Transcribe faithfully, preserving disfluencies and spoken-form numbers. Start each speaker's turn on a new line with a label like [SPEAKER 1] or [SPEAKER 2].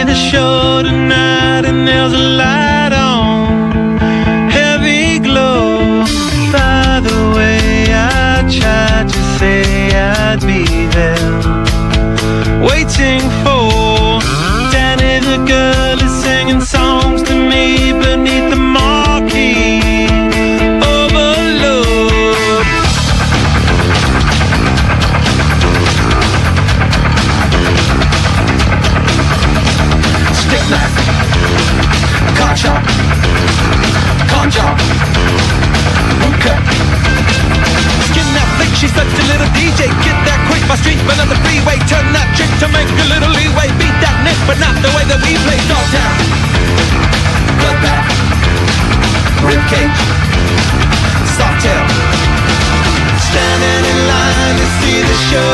[SPEAKER 1] a show tonight and there's a light on, heavy glow. By the way, I tried to say I'd be there, waiting for Danny the girl is singing songs to me beneath the marquee. Overload. Stick knife, card shop, con job, okay. Skin that flick, she's such a little D J. Get that quick, my street, but on the freeway. Turn that trick to make a little leeway. Beat that nick, but not the way that we play. Dogtown, bloodbath, ribcage, soft tail. Standing in line to see the show